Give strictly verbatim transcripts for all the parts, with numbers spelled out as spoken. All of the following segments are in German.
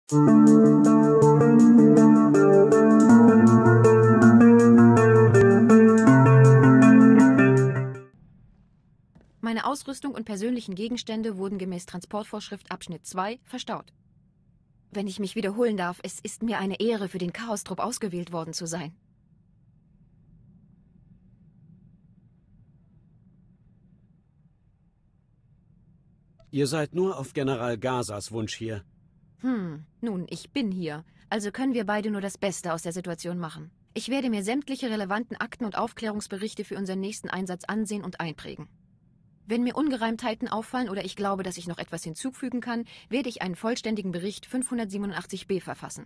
Meine Ausrüstung und persönlichen Gegenstände wurden gemäß Transportvorschrift Abschnitt zwei verstaut. Wenn ich mich wiederholen darf, es ist mir eine Ehre, für den Chaostrupp ausgewählt worden zu sein. Ihr seid nur auf General Gazas Wunsch hier. Hm, nun, ich bin hier. Also können wir beide nur das Beste aus der Situation machen. Ich werde mir sämtliche relevanten Akten und Aufklärungsberichte für unseren nächsten Einsatz ansehen und einprägen. Wenn mir Ungereimtheiten auffallen oder ich glaube, dass ich noch etwas hinzufügen kann, werde ich einen vollständigen Bericht fünfhundertsiebenundachtzig b verfassen.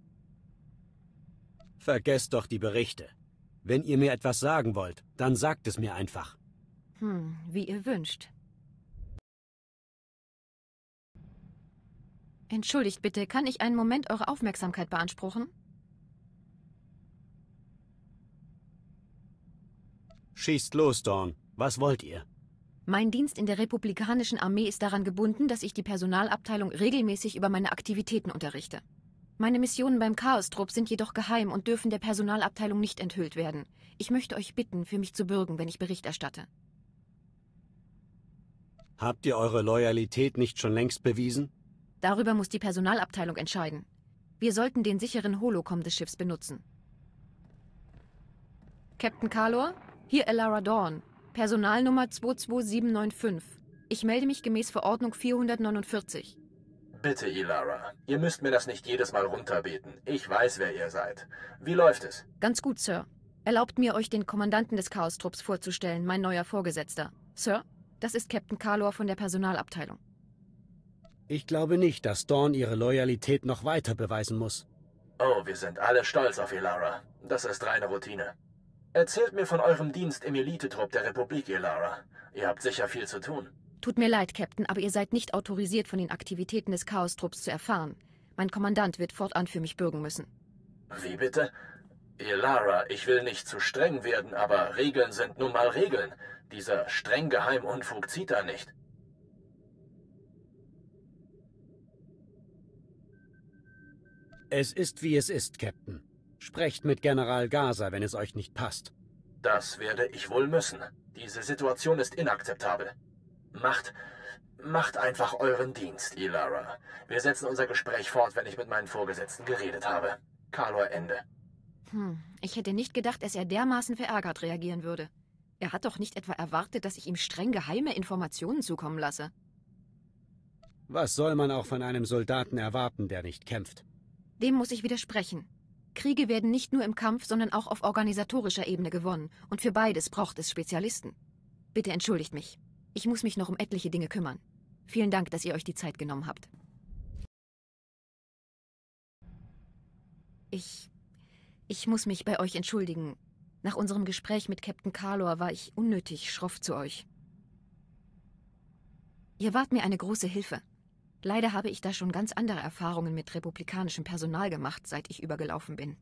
Vergesst doch die Berichte. Wenn ihr mir etwas sagen wollt, dann sagt es mir einfach. Hm, wie ihr wünscht. Entschuldigt bitte, kann ich einen Moment eure Aufmerksamkeit beanspruchen? Schießt los, Dawn. Was wollt ihr? Mein Dienst in der republikanischen Armee ist daran gebunden, dass ich die Personalabteilung regelmäßig über meine Aktivitäten unterrichte. Meine Missionen beim Chaostrupp sind jedoch geheim und dürfen der Personalabteilung nicht enthüllt werden. Ich möchte euch bitten, für mich zu bürgen, wenn ich Bericht erstatte. Habt ihr eure Loyalität nicht schon längst bewiesen? Darüber muss die Personalabteilung entscheiden. Wir sollten den sicheren Holocom des Schiffs benutzen. Captain Kalor, hier Elara Dawn. Personalnummer zwei zwei sieben neun fünf. Ich melde mich gemäß Verordnung vierhundertneunundvierzig. Bitte, Elara. Ihr müsst mir das nicht jedes Mal runterbeten. Ich weiß, wer ihr seid. Wie läuft es? Ganz gut, Sir. Erlaubt mir, euch den Kommandanten des Chaostrupps vorzustellen, mein neuer Vorgesetzter. Sir, das ist Captain Kalor von der Personalabteilung. Ich glaube nicht, dass Dawn ihre Loyalität noch weiter beweisen muss. Oh, wir sind alle stolz auf Elara. Das ist reine Routine. Erzählt mir von eurem Dienst im Elitetrupp der Republik, Elara. Ihr habt sicher viel zu tun. Tut mir leid, Captain, aber ihr seid nicht autorisiert, von den Aktivitäten des Chaostrupps zu erfahren. Mein Kommandant wird fortan für mich bürgen müssen. Wie bitte? Elara, ich will nicht zu streng werden, aber Regeln sind nun mal Regeln. Dieser streng geheim Unfug zieht da nicht. Es ist, wie es ist, Captain. Sprecht mit General Gaza, wenn es euch nicht passt. Das werde ich wohl müssen. Diese Situation ist inakzeptabel. Macht, macht einfach euren Dienst, Elara. Wir setzen unser Gespräch fort, wenn ich mit meinen Vorgesetzten geredet habe. Kalor, Ende. Hm, ich hätte nicht gedacht, dass er dermaßen verärgert reagieren würde. Er hat doch nicht etwa erwartet, dass ich ihm streng geheime Informationen zukommen lasse. Was soll man auch von einem Soldaten erwarten, der nicht kämpft? Dem muss ich widersprechen. Kriege werden nicht nur im Kampf, sondern auch auf organisatorischer Ebene gewonnen. Und für beides braucht es Spezialisten. Bitte entschuldigt mich. Ich muss mich noch um etliche Dinge kümmern. Vielen Dank, dass ihr euch die Zeit genommen habt. Ich... Ich muss mich bei euch entschuldigen. Nach unserem Gespräch mit Captain Kalor war ich unnötig schroff zu euch. Ihr wart mir eine große Hilfe. Leider habe ich da schon ganz andere Erfahrungen mit republikanischem Personal gemacht, seit ich übergelaufen bin.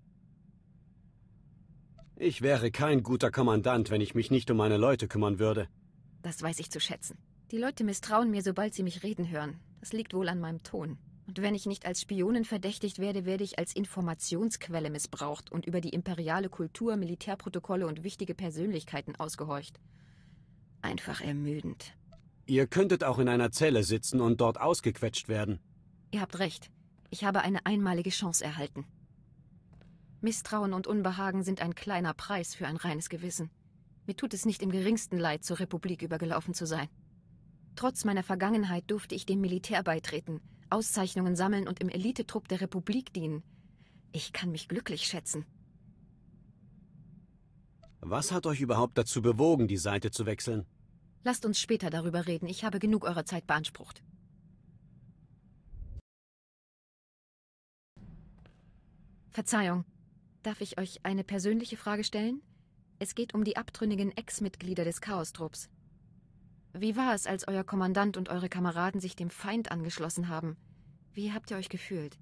Ich wäre kein guter Kommandant, wenn ich mich nicht um meine Leute kümmern würde. Das weiß ich zu schätzen. Die Leute misstrauen mir, sobald sie mich reden hören. Das liegt wohl an meinem Ton. Und wenn ich nicht als Spionin verdächtigt werde, werde ich als Informationsquelle missbraucht und über die imperiale Kultur, Militärprotokolle und wichtige Persönlichkeiten ausgehorcht. Einfach ermüdend. Ihr könntet auch in einer Zelle sitzen und dort ausgequetscht werden. Ihr habt recht. Ich habe eine einmalige Chance erhalten. Misstrauen und Unbehagen sind ein kleiner Preis für ein reines Gewissen. Mir tut es nicht im geringsten leid, zur Republik übergelaufen zu sein. Trotz meiner Vergangenheit durfte ich dem Militär beitreten, Auszeichnungen sammeln und im Elitetrupp der Republik dienen. Ich kann mich glücklich schätzen. Was hat euch überhaupt dazu bewogen, die Seite zu wechseln? Lasst uns später darüber reden. Ich habe genug eurer Zeit beansprucht. Verzeihung. Darf ich euch eine persönliche Frage stellen? Es geht um die abtrünnigen Ex-Mitglieder des Chaostrupps. Wie war es, als euer Kommandant und eure Kameraden sich dem Feind angeschlossen haben? Wie habt ihr euch gefühlt?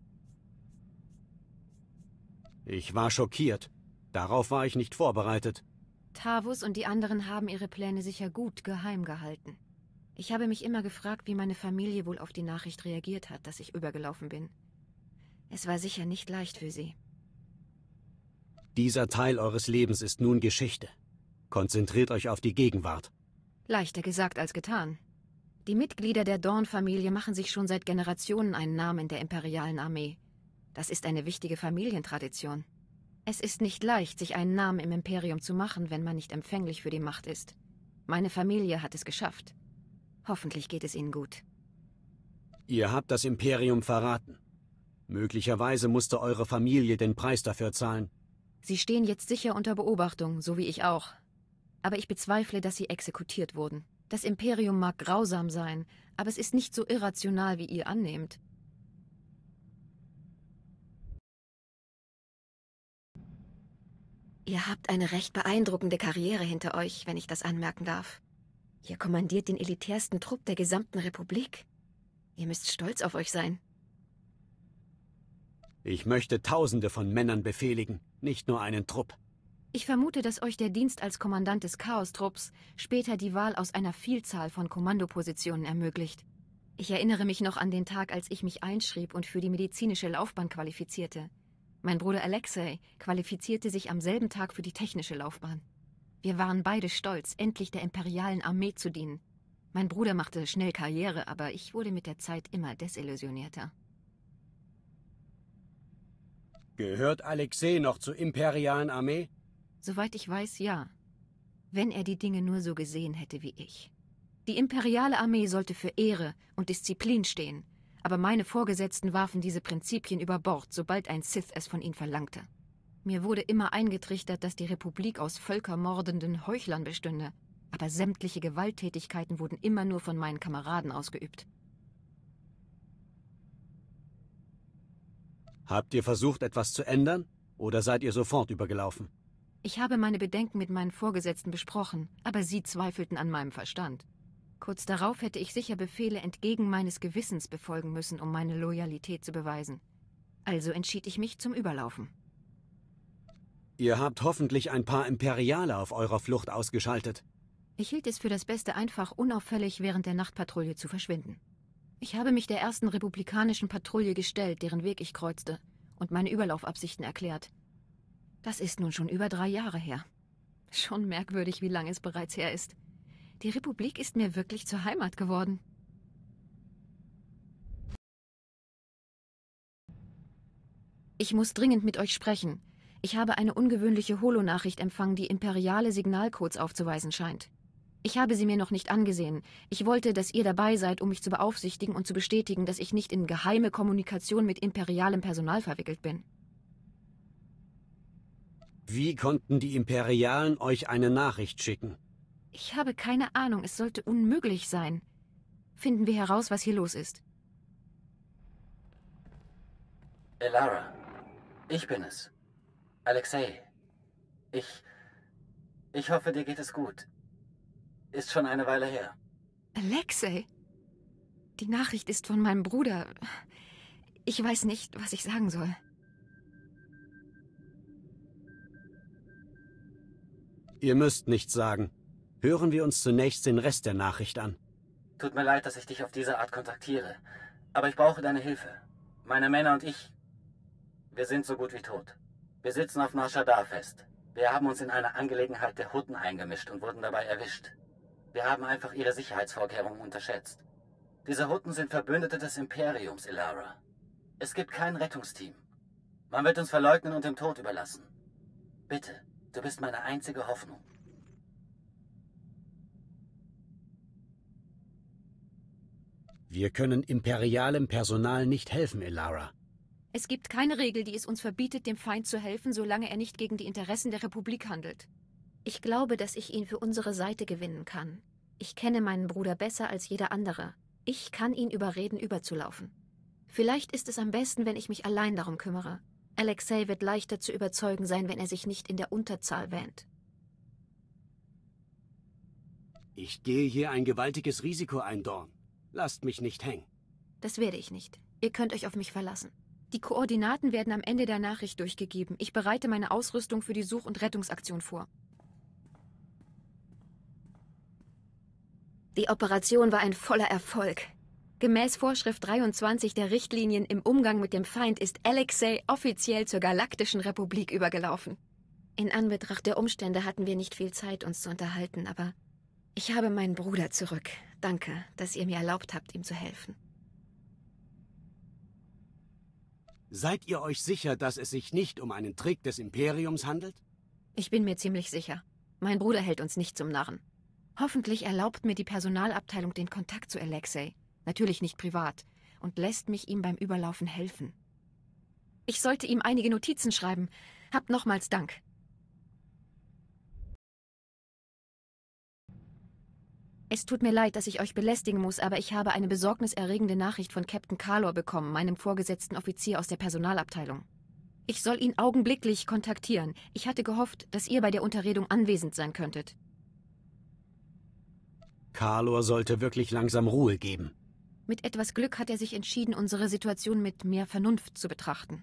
Ich war schockiert. Darauf war ich nicht vorbereitet. Tavus und die anderen haben ihre Pläne sicher gut geheim gehalten. Ich habe mich immer gefragt, wie meine Familie wohl auf die Nachricht reagiert hat, dass ich übergelaufen bin. Es war sicher nicht leicht für Sie. Dieser Teil eures Lebens ist nun Geschichte. Konzentriert euch auf die Gegenwart. Leichter gesagt als getan. Die Mitglieder der Dorn-Familie machen sich schon seit Generationen einen Namen in der imperialen Armee. Das ist eine wichtige Familientradition. Es ist nicht leicht, sich einen Namen im Imperium zu machen, wenn man nicht empfänglich für die Macht ist. Meine Familie hat es geschafft. Hoffentlich geht es Ihnen gut. Ihr habt das Imperium verraten. Möglicherweise musste eure Familie den Preis dafür zahlen. Sie stehen jetzt sicher unter Beobachtung, so wie ich auch. Aber ich bezweifle, dass sie exekutiert wurden. Das Imperium mag grausam sein, aber es ist nicht so irrational, wie ihr annehmt. Ihr habt eine recht beeindruckende Karriere hinter euch, wenn ich das anmerken darf. Ihr kommandiert den elitärsten Trupp der gesamten Republik. Ihr müsst stolz auf euch sein. Ich möchte Tausende von Männern befehligen, nicht nur einen Trupp. Ich vermute, dass euch der Dienst als Kommandant des Chaos-Trupps später die Wahl aus einer Vielzahl von Kommandopositionen ermöglicht. Ich erinnere mich noch an den Tag, als ich mich einschrieb und für die medizinische Laufbahn qualifizierte. Mein Bruder Alexei qualifizierte sich am selben Tag für die technische Laufbahn. Wir waren beide stolz, endlich der imperialen Armee zu dienen. Mein Bruder machte schnell Karriere, aber ich wurde mit der Zeit immer desillusionierter. Gehört Alexei noch zur imperialen Armee? Soweit ich weiß, ja. Wenn er die Dinge nur so gesehen hätte wie ich. Die imperiale Armee sollte für Ehre und Disziplin stehen, aber meine Vorgesetzten warfen diese Prinzipien über Bord, sobald ein Sith es von ihnen verlangte. Mir wurde immer eingetrichtert, dass die Republik aus völkermordenden Heuchlern bestünde, aber sämtliche Gewalttätigkeiten wurden immer nur von meinen Kameraden ausgeübt. Habt ihr versucht, etwas zu ändern, oder seid ihr sofort übergelaufen? Ich habe meine Bedenken mit meinen Vorgesetzten besprochen, aber sie zweifelten an meinem Verstand. Kurz darauf hätte ich sicher Befehle entgegen meines Gewissens befolgen müssen, um meine Loyalität zu beweisen. Also entschied ich mich zum Überlaufen. Ihr habt hoffentlich ein paar Imperiale auf eurer Flucht ausgeschaltet. Ich hielt es für das Beste, einfach unauffällig während der Nachtpatrouille zu verschwinden. Ich habe mich der ersten republikanischen Patrouille gestellt, deren Weg ich kreuzte, und meine Überlaufabsichten erklärt. Das ist nun schon über drei Jahre her. Schon merkwürdig, wie lange es bereits her ist. Die Republik ist mir wirklich zur Heimat geworden. Ich muss dringend mit euch sprechen. Ich habe eine ungewöhnliche Holonachricht empfangen, die imperiale Signalcodes aufzuweisen scheint. Ich habe sie mir noch nicht angesehen. Ich wollte, dass ihr dabei seid, um mich zu beaufsichtigen und zu bestätigen, dass ich nicht in geheime Kommunikation mit imperialem Personal verwickelt bin. Wie konnten die Imperialen euch eine Nachricht schicken? Ich habe keine Ahnung, es sollte unmöglich sein. Finden wir heraus, was hier los ist. Elara, ich bin es. Alexei. Ich... Ich hoffe, dir geht es gut. Ist schon eine Weile her. Alexei? Die Nachricht ist von meinem Bruder. Ich weiß nicht, was ich sagen soll. Ihr müsst nichts sagen. Hören wir uns zunächst den Rest der Nachricht an. Tut mir leid, dass ich dich auf diese Art kontaktiere. Aber ich brauche deine Hilfe. Meine Männer und ich, wir sind so gut wie tot. Wir sitzen auf Nar Shaddaa fest. Wir haben uns in eine Angelegenheit der Hutten eingemischt und wurden dabei erwischt. Wir haben einfach ihre Sicherheitsvorkehrungen unterschätzt. Diese Hutten sind Verbündete des Imperiums, Elara. Es gibt kein Rettungsteam. Man wird uns verleugnen und dem Tod überlassen. Bitte, du bist meine einzige Hoffnung. Wir können imperialem Personal nicht helfen, Elara. Es gibt keine Regel, die es uns verbietet, dem Feind zu helfen, solange er nicht gegen die Interessen der Republik handelt. Ich glaube, dass ich ihn für unsere Seite gewinnen kann. Ich kenne meinen Bruder besser als jeder andere. Ich kann ihn überreden, überzulaufen. Vielleicht ist es am besten, wenn ich mich allein darum kümmere. Alexei wird leichter zu überzeugen sein, wenn er sich nicht in der Unterzahl wähnt. Ich gehe hier ein gewaltiges Risiko ein, Dorn. Lasst mich nicht hängen. Das werde ich nicht. Ihr könnt euch auf mich verlassen. Die Koordinaten werden am Ende der Nachricht durchgegeben. Ich bereite meine Ausrüstung für die Such- und Rettungsaktion vor. Die Operation war ein voller Erfolg. Gemäß Vorschrift dreiundzwanzig der Richtlinien im Umgang mit dem Feind ist Alexei offiziell zur Galaktischen Republik übergelaufen. In Anbetracht der Umstände hatten wir nicht viel Zeit, uns zu unterhalten, aber ich habe meinen Bruder zurück. Danke, dass ihr mir erlaubt habt, ihm zu helfen. Seid ihr euch sicher, dass es sich nicht um einen Trick des Imperiums handelt? Ich bin mir ziemlich sicher. Mein Bruder hält uns nicht zum Narren. Hoffentlich erlaubt mir die Personalabteilung den Kontakt zu Alexei. Natürlich nicht privat. Und lässt mich ihm beim Überlaufen helfen. Ich sollte ihm einige Notizen schreiben. Habt nochmals Dank. Es tut mir leid, dass ich euch belästigen muss, aber ich habe eine besorgniserregende Nachricht von Captain Kalor bekommen, meinem vorgesetzten Offizier aus der Personalabteilung. Ich soll ihn augenblicklich kontaktieren. Ich hatte gehofft, dass ihr bei der Unterredung anwesend sein könntet. Kalor sollte wirklich langsam Ruhe geben. Mit etwas Glück hat er sich entschieden, unsere Situation mit mehr Vernunft zu betrachten.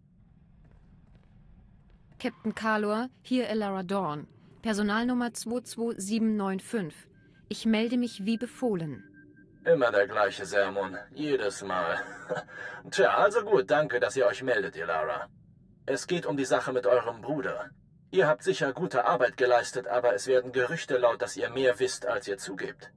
Captain Kalor, hier Elara Dorn. Personalnummer zwei zwei sieben neun fünf. Ich melde mich wie befohlen. Immer der gleiche Sermon. Jedes Mal. Tja, also gut, danke, dass ihr euch meldet, Elara. Es geht um die Sache mit eurem Bruder. Ihr habt sicher gute Arbeit geleistet, aber es werden Gerüchte laut, dass ihr mehr wisst, als ihr zugebt.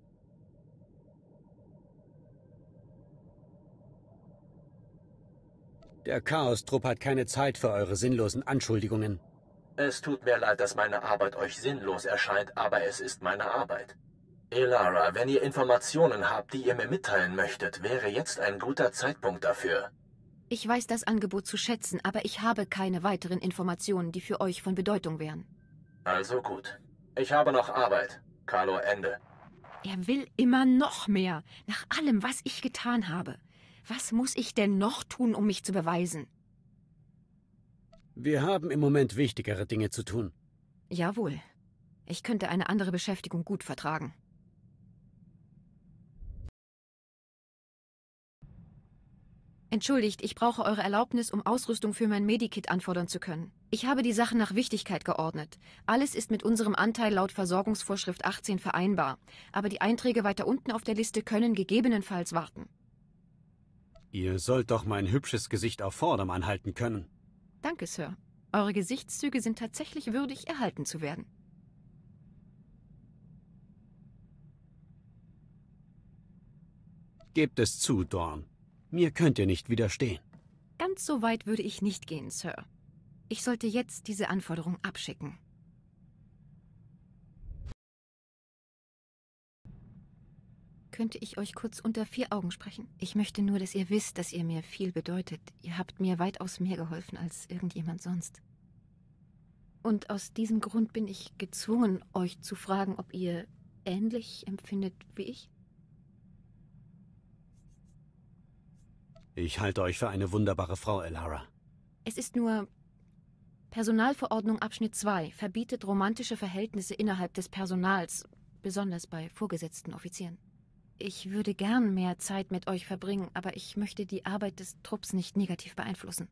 Der Chaos-Trupp hat keine Zeit für eure sinnlosen Anschuldigungen. Es tut mir leid, dass meine Arbeit euch sinnlos erscheint, aber es ist meine Arbeit. Elara, wenn ihr Informationen habt, die ihr mir mitteilen möchtet, wäre jetzt ein guter Zeitpunkt dafür. Ich weiß das Angebot zu schätzen, aber ich habe keine weiteren Informationen, die für euch von Bedeutung wären. Also gut. Ich habe noch Arbeit. Kalor, Ende. Er will immer noch mehr, nach allem, was ich getan habe. Was muss ich denn noch tun, um mich zu beweisen? Wir haben im Moment wichtigere Dinge zu tun. Jawohl. Ich könnte eine andere Beschäftigung gut vertragen. Entschuldigt, ich brauche eure Erlaubnis, um Ausrüstung für mein Medikit anfordern zu können. Ich habe die Sachen nach Wichtigkeit geordnet. Alles ist mit unserem Anteil laut Versorgungsvorschrift achtzehn vereinbar. Aber die Einträge weiter unten auf der Liste können gegebenenfalls warten. Ihr sollt doch mein hübsches Gesicht auf Vordermann halten können. Danke, Sir. Eure Gesichtszüge sind tatsächlich würdig, erhalten zu werden. Gebt es zu, Dorn. Mir könnt ihr nicht widerstehen. Ganz so weit würde ich nicht gehen, Sir. Ich sollte jetzt diese Anforderung abschicken. Könnte ich euch kurz unter vier Augen sprechen? Ich möchte nur, dass ihr wisst, dass ihr mir viel bedeutet. Ihr habt mir weitaus mehr geholfen als irgendjemand sonst. Und aus diesem Grund bin ich gezwungen, euch zu fragen, ob ihr ähnlich empfindet wie ich. Ich halte euch für eine wunderbare Frau, Elara. Es ist nur... Personalverordnung Abschnitt zwei verbietet romantische Verhältnisse innerhalb des Personals, besonders bei vorgesetzten Offizieren. Ich würde gern mehr Zeit mit euch verbringen, aber ich möchte die Arbeit des Trupps nicht negativ beeinflussen.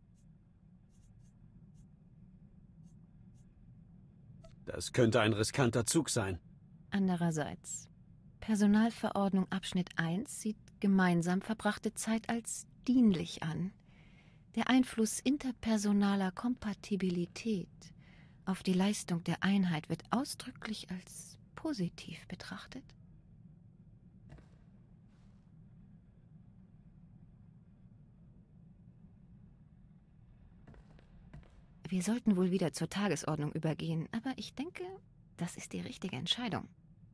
Das könnte ein riskanter Zug sein. Andererseits, Personalverordnung Abschnitt eins sieht gemeinsam verbrachte Zeit als dienlich an. Der Einfluss interpersonaler Kompatibilität auf die Leistung der Einheit wird ausdrücklich als positiv betrachtet. Wir sollten wohl wieder zur Tagesordnung übergehen, aber ich denke, das ist die richtige Entscheidung.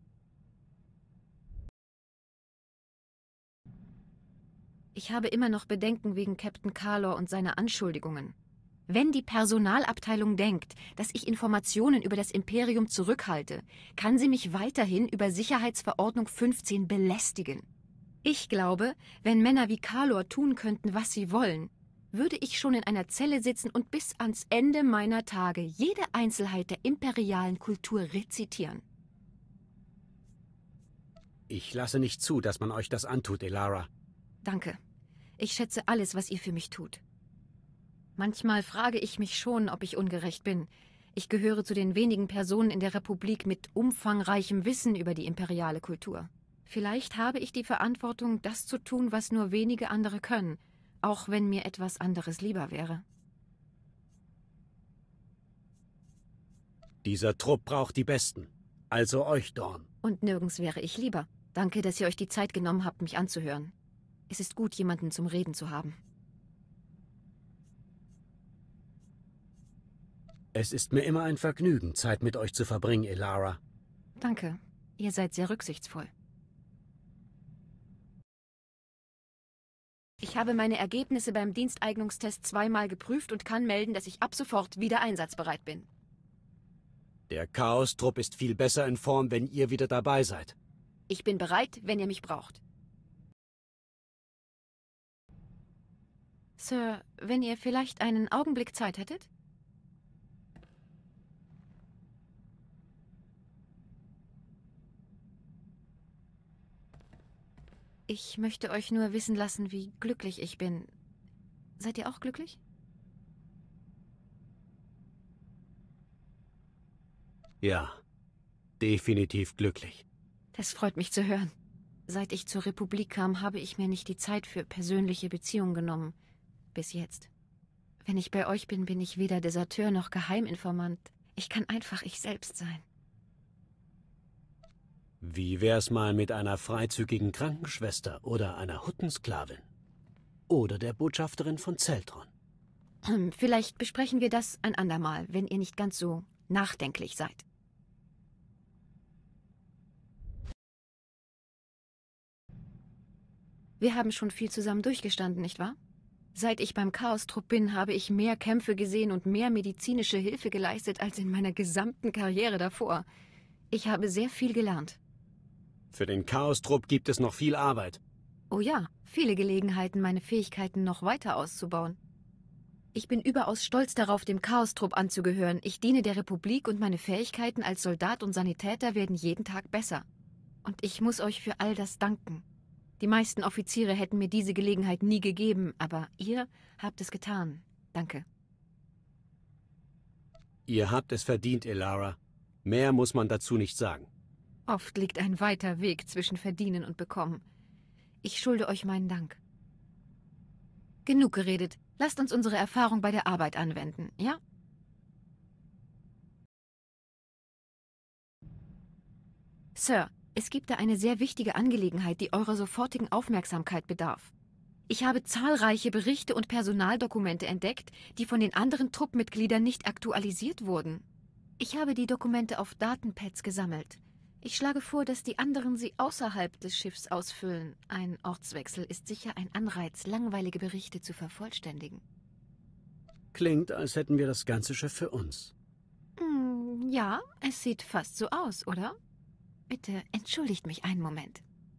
Ich habe immer noch Bedenken wegen Captain Kalor und seiner Anschuldigungen. Wenn die Personalabteilung denkt, dass ich Informationen über das Imperium zurückhalte, kann sie mich weiterhin über Sicherheitsverordnung fünfzehn belästigen. Ich glaube, wenn Männer wie Kalor tun könnten, was sie wollen, würde ich schon in einer Zelle sitzen und bis ans Ende meiner Tage jede Einzelheit der imperialen Kultur rezitieren. Ich lasse nicht zu, dass man euch das antut, Elara. Danke. Ich schätze alles, was ihr für mich tut. Manchmal frage ich mich schon, ob ich ungerecht bin. Ich gehöre zu den wenigen Personen in der Republik mit umfangreichem Wissen über die imperiale Kultur. Vielleicht habe ich die Verantwortung, das zu tun, was nur wenige andere können, auch wenn mir etwas anderes lieber wäre. Dieser Trupp braucht die Besten. Also euch, Dawn. Und nirgends wäre ich lieber. Danke, dass ihr euch die Zeit genommen habt, mich anzuhören. Es ist gut, jemanden zum Reden zu haben. Es ist mir immer ein Vergnügen, Zeit mit euch zu verbringen, Ilara. Danke. Ihr seid sehr rücksichtsvoll. Ich habe meine Ergebnisse beim Diensteignungstest zweimal geprüft und kann melden, dass ich ab sofort wieder einsatzbereit bin. Der Chaos-Trupp ist viel besser in Form, wenn ihr wieder dabei seid. Ich bin bereit, wenn ihr mich braucht. Sir, wenn ihr vielleicht einen Augenblick Zeit hättet? Ich möchte euch nur wissen lassen, wie glücklich ich bin. Seid ihr auch glücklich? Ja, definitiv glücklich. Das freut mich zu hören. Seit ich zur Republik kam, habe ich mir nicht die Zeit für persönliche Beziehungen genommen. Bis jetzt. Wenn ich bei euch bin, bin ich weder Deserteur noch Geheiminformant. Ich kann einfach ich selbst sein. Wie wär's mal mit einer freizügigen Krankenschwester oder einer Huttensklavin? Oder der Botschafterin von Zeltron? Vielleicht besprechen wir das ein andermal, wenn ihr nicht ganz so nachdenklich seid. Wir haben schon viel zusammen durchgestanden, nicht wahr? Seit ich beim Chaos-Trupp bin, habe ich mehr Kämpfe gesehen und mehr medizinische Hilfe geleistet als in meiner gesamten Karriere davor. Ich habe sehr viel gelernt. Für den Chaos-Trupp gibt es noch viel Arbeit. Oh ja, viele Gelegenheiten, meine Fähigkeiten noch weiter auszubauen. Ich bin überaus stolz darauf, dem Chaos-Trupp anzugehören. Ich diene der Republik und meine Fähigkeiten als Soldat und Sanitäter werden jeden Tag besser. Und ich muss euch für all das danken. Die meisten Offiziere hätten mir diese Gelegenheit nie gegeben, aber ihr habt es getan. Danke. Ihr habt es verdient, Ilara. Mehr muss man dazu nicht sagen. Oft liegt ein weiter Weg zwischen Verdienen und Bekommen. Ich schulde euch meinen Dank. Genug geredet. Lasst uns unsere Erfahrung bei der Arbeit anwenden, ja? Sir, es gibt da eine sehr wichtige Angelegenheit, die eurer sofortigen Aufmerksamkeit bedarf. Ich habe zahlreiche Berichte und Personaldokumente entdeckt, die von den anderen Truppmitgliedern nicht aktualisiert wurden. Ich habe die Dokumente auf Datenpads gesammelt. Ich schlage vor, dass die anderen sie außerhalb des Schiffs ausfüllen. Ein Ortswechsel ist sicher ein Anreiz, langweilige Berichte zu vervollständigen. Klingt, als hätten wir das ganze Schiff für uns. Hm, ja, es sieht fast so aus, oder? Bitte entschuldigt mich einen Moment.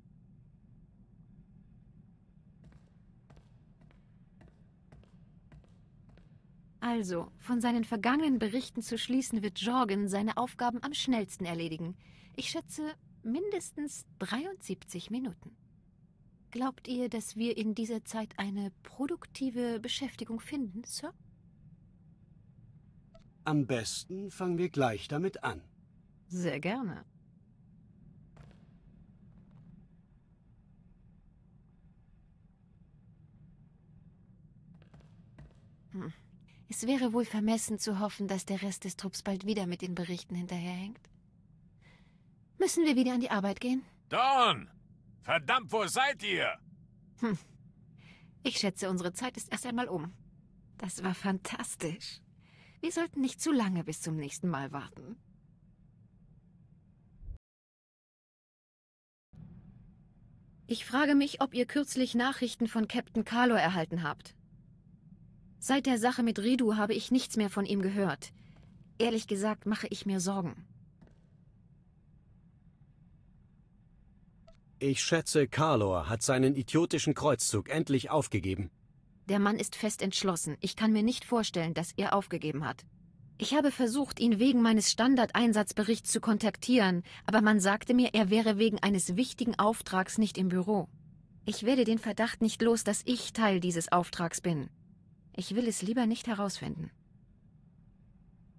Also, von seinen vergangenen Berichten zu schließen, wird Jorgen seine Aufgaben am schnellsten erledigen. Ich schätze mindestens dreiundsiebzig Minuten. Glaubt ihr, dass wir in dieser Zeit eine produktive Beschäftigung finden, Sir? Am besten fangen wir gleich damit an. Sehr gerne. Hm. Es wäre wohl vermessen zu hoffen, dass der Rest des Trupps bald wieder mit den Berichten hinterherhängt. Müssen wir wieder an die Arbeit gehen? Dawn! Verdammt, wo seid ihr? Hm. Ich schätze, unsere Zeit ist erst einmal um. Das war fantastisch. Wir sollten nicht zu lange bis zum nächsten Mal warten. Ich frage mich, ob ihr kürzlich Nachrichten von Captain Kalor erhalten habt. Seit der Sache mit Ridu habe ich nichts mehr von ihm gehört. Ehrlich gesagt mache ich mir Sorgen. Ich schätze, Kalor hat seinen idiotischen Kreuzzug endlich aufgegeben. Der Mann ist fest entschlossen. Ich kann mir nicht vorstellen, dass er aufgegeben hat. Ich habe versucht, ihn wegen meines Standardeinsatzberichts zu kontaktieren, aber man sagte mir, er wäre wegen eines wichtigen Auftrags nicht im Büro. Ich werde den Verdacht nicht los, dass ich Teil dieses Auftrags bin. Ich will es lieber nicht herausfinden.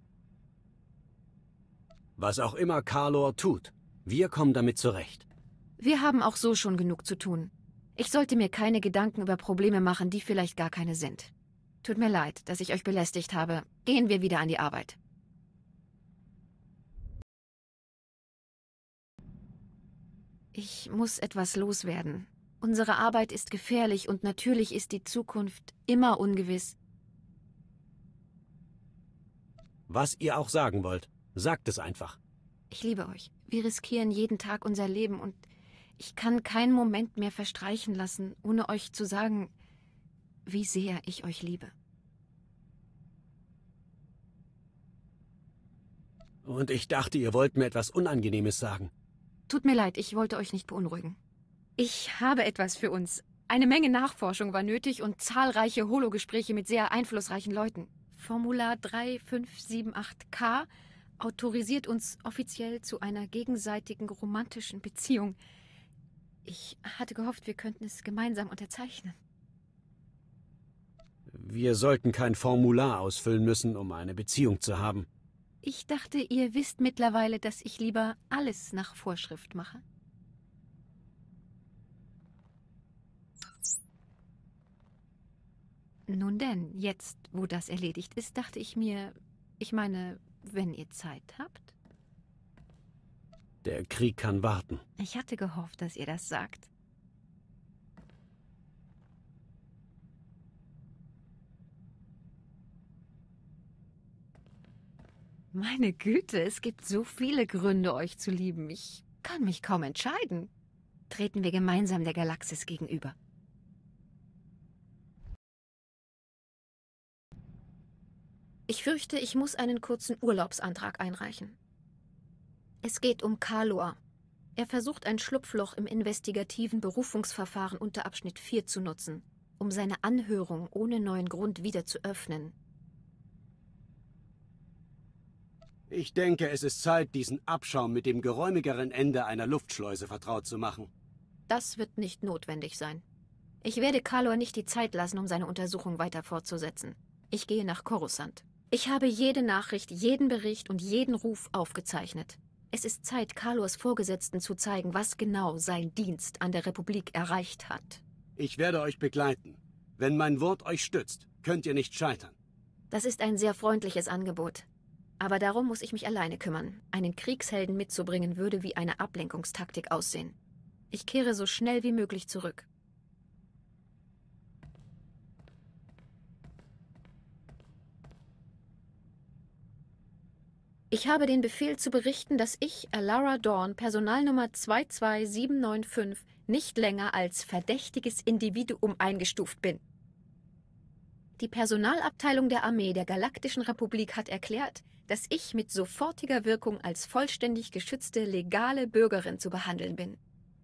Was auch immer Kalor tut, wir kommen damit zurecht. Wir haben auch so schon genug zu tun. Ich sollte mir keine Gedanken über Probleme machen, die vielleicht gar keine sind. Tut mir leid, dass ich euch belästigt habe. Gehen wir wieder an die Arbeit. Ich muss etwas loswerden. Unsere Arbeit ist gefährlich und natürlich ist die Zukunft immer ungewiss. Was ihr auch sagen wollt, sagt es einfach. Ich liebe euch. Wir riskieren jeden Tag unser Leben und ich kann keinen Moment mehr verstreichen lassen, ohne euch zu sagen, wie sehr ich euch liebe. Und ich dachte, ihr wollt mir etwas Unangenehmes sagen. Tut mir leid, ich wollte euch nicht beunruhigen. Ich habe etwas für uns. Eine Menge Nachforschung war nötig und zahlreiche Hologespräche mit sehr einflussreichen Leuten. Formular drei fünf sieben acht K autorisiert uns offiziell zu einer gegenseitigen romantischen Beziehung. Ich hatte gehofft, wir könnten es gemeinsam unterzeichnen. Wir sollten kein Formular ausfüllen müssen, um eine Beziehung zu haben. Ich dachte, ihr wisst mittlerweile, dass ich lieber alles nach Vorschrift mache. Nun denn, jetzt, wo das erledigt ist, dachte ich mir, ich meine, wenn ihr Zeit habt. Der Krieg kann warten. Ich hatte gehofft, dass ihr das sagt. Meine Güte, es gibt so viele Gründe, euch zu lieben. Ich kann mich kaum entscheiden. Treten wir gemeinsam der Galaxis gegenüber. Ich fürchte, ich muss einen kurzen Urlaubsantrag einreichen. Es geht um Kalor. Er versucht, ein Schlupfloch im investigativen Berufungsverfahren unter Abschnitt vier zu nutzen, um seine Anhörung ohne neuen Grund wieder zu öffnen. Ich denke, es ist Zeit, diesen Abschaum mit dem geräumigeren Ende einer Luftschleuse vertraut zu machen. Das wird nicht notwendig sein. Ich werde Kalor nicht die Zeit lassen, um seine Untersuchung weiter fortzusetzen. Ich gehe nach Coruscant. Ich habe jede Nachricht, jeden Bericht und jeden Ruf aufgezeichnet. Es ist Zeit, Kalors Vorgesetzten zu zeigen, was genau sein Dienst an der Republik erreicht hat. Ich werde euch begleiten. Wenn mein Wort euch stützt, könnt ihr nicht scheitern. Das ist ein sehr freundliches Angebot. Aber darum muss ich mich alleine kümmern. Einen Kriegshelden mitzubringen, würde wie eine Ablenkungstaktik aussehen. Ich kehre so schnell wie möglich zurück. Ich habe den Befehl zu berichten, dass ich, Alara Dorn, Personalnummer zwei zwei sieben neun fünf, nicht länger als verdächtiges Individuum eingestuft bin. Die Personalabteilung der Armee der Galaktischen Republik hat erklärt, dass ich mit sofortiger Wirkung als vollständig geschützte, legale Bürgerin zu behandeln bin.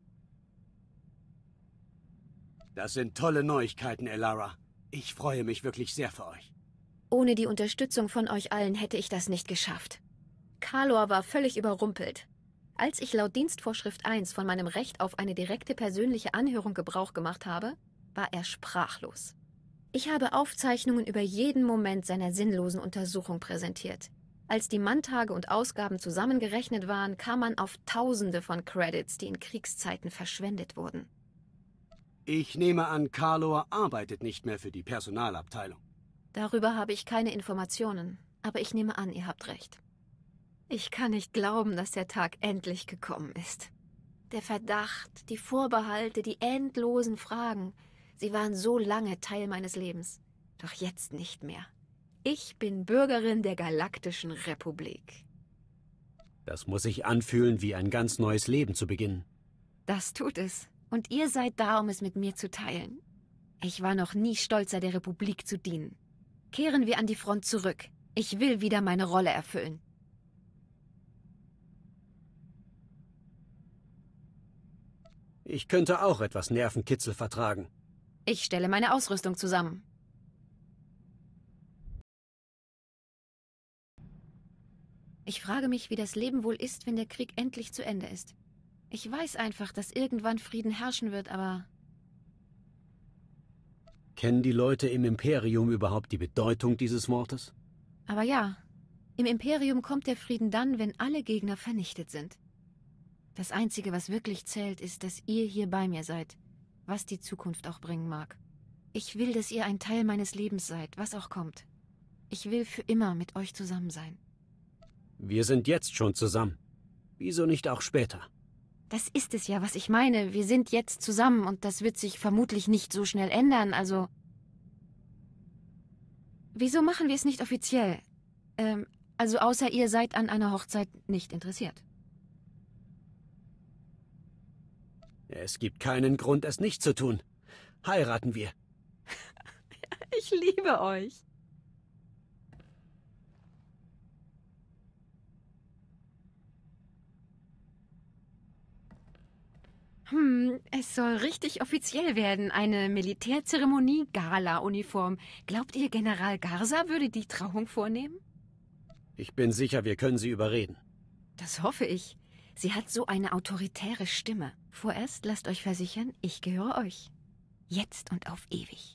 Das sind tolle Neuigkeiten, Alara. Ich freue mich wirklich sehr für euch. Ohne die Unterstützung von euch allen hätte ich das nicht geschafft. Kalor war völlig überrumpelt. Als ich laut Dienstvorschrift eins von meinem Recht auf eine direkte persönliche Anhörung Gebrauch gemacht habe, war er sprachlos. Ich habe Aufzeichnungen über jeden Moment seiner sinnlosen Untersuchung präsentiert. Als die Manntage und Ausgaben zusammengerechnet waren, kam man auf Tausende von Credits, die in Kriegszeiten verschwendet wurden. Ich nehme an, Kalor arbeitet nicht mehr für die Personalabteilung. Darüber habe ich keine Informationen, aber ich nehme an, ihr habt recht. Ich kann nicht glauben, dass der Tag endlich gekommen ist. Der Verdacht, die Vorbehalte, die endlosen Fragen, sie waren so lange Teil meines Lebens. Doch jetzt nicht mehr. Ich bin Bürgerin der Galaktischen Republik. Das muss sich anfühlen, wie ein ganz neues Leben zu beginnen. Das tut es. Und ihr seid da, um es mit mir zu teilen. Ich war noch nie stolzer, der Republik zu dienen. Kehren wir an die Front zurück. Ich will wieder meine Rolle erfüllen. Ich könnte auch etwas Nervenkitzel vertragen. Ich stelle meine Ausrüstung zusammen. Ich frage mich, wie das Leben wohl ist, wenn der Krieg endlich zu Ende ist. Ich weiß einfach, dass irgendwann Frieden herrschen wird, aber... Kennen die Leute im Imperium überhaupt die Bedeutung dieses Wortes? Aber ja, im Imperium kommt der Frieden dann, wenn alle Gegner vernichtet sind. Das Einzige, was wirklich zählt, ist, dass ihr hier bei mir seid, was die Zukunft auch bringen mag. Ich will, dass ihr ein Teil meines Lebens seid, was auch kommt. Ich will für immer mit euch zusammen sein. Wir sind jetzt schon zusammen. Wieso nicht auch später? Das ist es ja, was ich meine. Wir sind jetzt zusammen und das wird sich vermutlich nicht so schnell ändern, also... Wieso machen wir es nicht offiziell? Ähm, also außer ihr seid an einer Hochzeit nicht interessiert. Es gibt keinen Grund, es nicht zu tun. Heiraten wir. Ich liebe euch. Hm, es soll richtig offiziell werden. Eine Militärzeremonie, Gala-Uniform. Glaubt ihr, General Garza würde die Trauung vornehmen? Ich bin sicher, wir können sie überreden. Das hoffe ich. Sie hat so eine autoritäre Stimme. Vorerst lasst euch versichern, ich gehöre euch. Jetzt und auf ewig.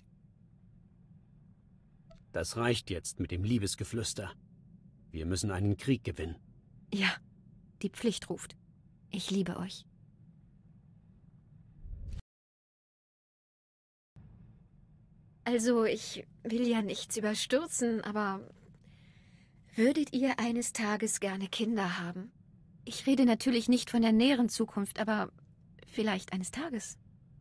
Das reicht jetzt mit dem Liebesgeflüster. Wir müssen einen Krieg gewinnen. Ja, die Pflicht ruft. Ich liebe euch. Also, ich will ja nichts überstürzen, aber würdet ihr eines Tages gerne Kinder haben? Ich rede natürlich nicht von der näheren Zukunft, aber vielleicht eines Tages.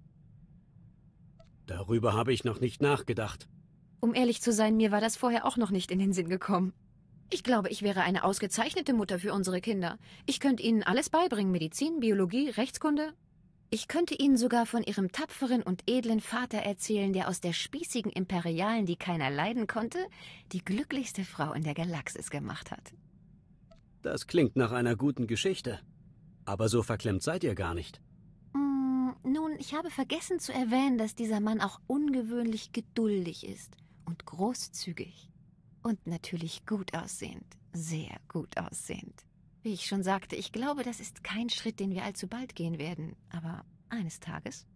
Darüber habe ich noch nicht nachgedacht. Um ehrlich zu sein, mir war das vorher auch noch nicht in den Sinn gekommen. Ich glaube, ich wäre eine ausgezeichnete Mutter für unsere Kinder. Ich könnte ihnen alles beibringen, Medizin, Biologie, Rechtskunde. Ich könnte ihnen sogar von ihrem tapferen und edlen Vater erzählen, der aus der spießigen Imperialen, die keiner leiden konnte, die glücklichste Frau in der Galaxis gemacht hat. Das klingt nach einer guten Geschichte. Aber so verklemmt seid ihr gar nicht. Mm, nun, ich habe vergessen zu erwähnen, dass dieser Mann auch ungewöhnlich geduldig ist und großzügig. Und natürlich gut aussehend, sehr gut aussehend. Wie ich schon sagte, ich glaube, das ist kein Schritt, den wir allzu bald gehen werden. Aber eines Tages